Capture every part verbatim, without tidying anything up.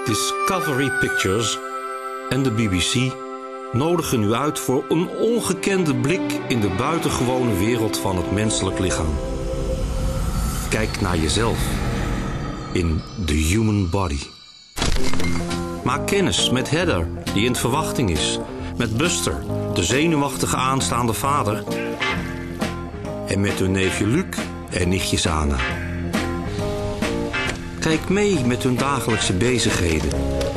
Discovery Pictures en de B B C nodigen u uit voor een ongekende blik in de buitengewone wereld van het menselijk lichaam. Kijk naar jezelf in The Human Body. Maak kennis met Heather, die in verwachting is, met Buster, de zenuwachtige aanstaande vader, en met hun neefje Luc en nichtje Sana. Kijk mee met hun dagelijkse bezigheden,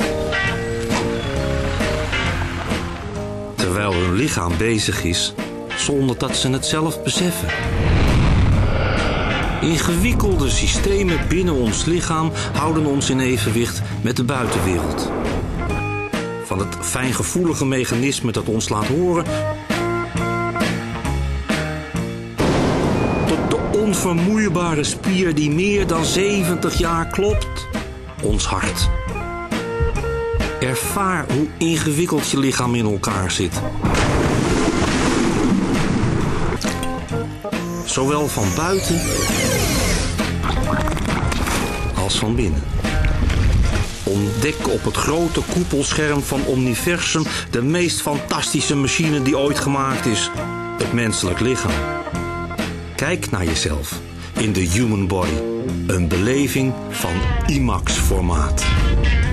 terwijl hun lichaam bezig is zonder dat ze het zelf beseffen. Ingewikkelde systemen binnen ons lichaam houden ons in evenwicht met de buitenwereld. Van het fijngevoelige mechanisme dat ons laat horen, tot de onvermoeibare spier die meer dan zeventig jaar klopt, ons hart. Ervaar hoe ingewikkeld je lichaam in elkaar zit. Zowel van buiten als van binnen. Ontdek op het grote koepelscherm van Omniversum de meest fantastische machine die ooit gemaakt is: het menselijk lichaam. Kijk naar jezelf in The Human Body, een beleving van IMAX-formaat.